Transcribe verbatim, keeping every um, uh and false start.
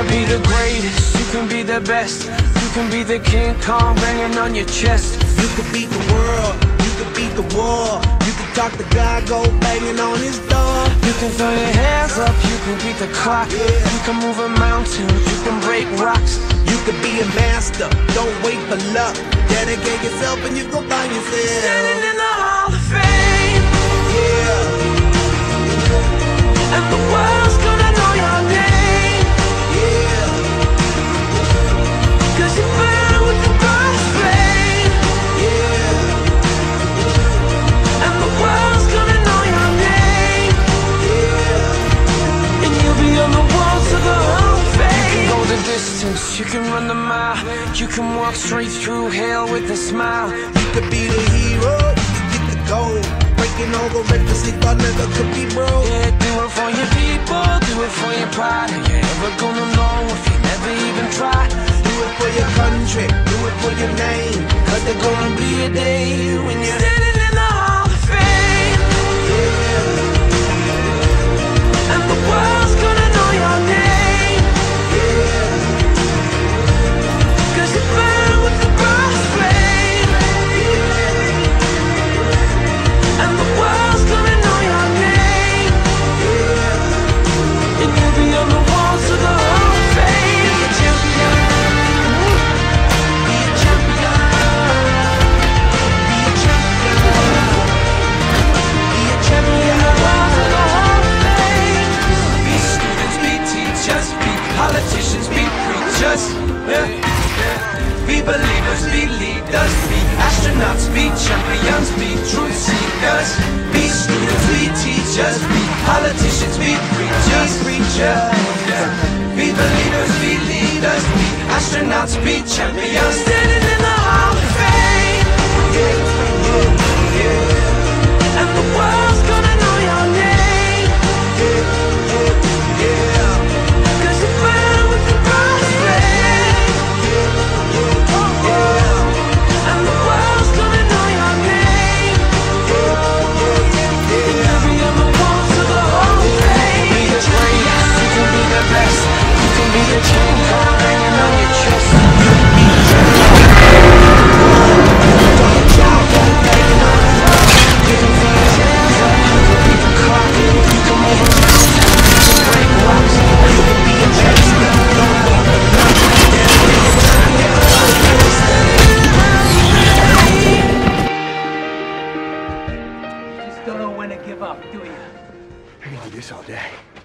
be the greatest, you can be the best. You can be the King Kong banging on your chest. You can beat the world, you can beat the war. You can talk to God, go banging on his door. You can throw your hands up, you can beat the clock. Yeah. You can move a mountain, you can break rocks. You can be a master, don't wait for luck. Dedicate yourself and you go find yourself. Standing in the Hall of Fame, Yeah, and the world's gonna know your name. yeah, Cause you burn with the brightest flame, yeah, and the world's gonna know your name. yeah. And you'll be on the walls of the Hall of Fame. You can go the distance, you can run the mile. You can walk straight through hell with a smile. You could be the hero, you get the gold. Breaking all the records they thought never could be broke. Yeah, do it for your people, do it for your pride. Are you ever gonna know if you never even try? Do it for your country, do it for your name. Cause there's gonna be a day when you're standing in the Hall of Fame, Yeah, and the world's gonna know your name. yeah, Cause you burn with the brightest flame, and the world's gonna know your name. And you'll be on the walls of the Hall of Fame. Be a champion, be a champion, be a champion, be a champion. The walls of the Hall of Fame. Be students, be teachers, be politicians, be preachers. Yeah. Be believers, be leaders, be astronauts, be champions, be truth seekers. Be students, be teachers, be politicians, be preachers, preachers. Yeah. Be believers, be leaders, be astronauts, be champions. Standing in the Hall of Fame, and the world's gonna know your name. Cause you burn with the brightest flame, and the world's gonna know your name. And you'll be on the walls of the Hall of Fame. Be the greatest, you can be the best. You can be the King Kong hanging on your chest. You can throw your hands up, you can beat the clock. You can move a mountain, you can break rocks. You can be a champion, don't wait for luck. Just don't know when to give up, do you? I can do this all day.